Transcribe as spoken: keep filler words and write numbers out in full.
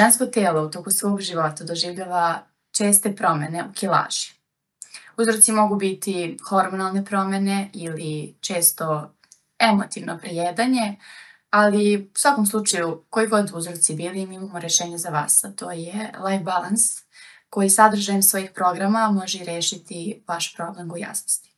Žensko telo u toku svog života doživljava česte promene u kilaži. Uzroci mogu biti hormonalne promene ili često emotivno prejedanje, ali u svakom slučaju koji god uzroci bili mi imamo rešenje za vas, a to je Life Balance koji sadržajem svojih programa može rešiti vaš problem gojaznosti.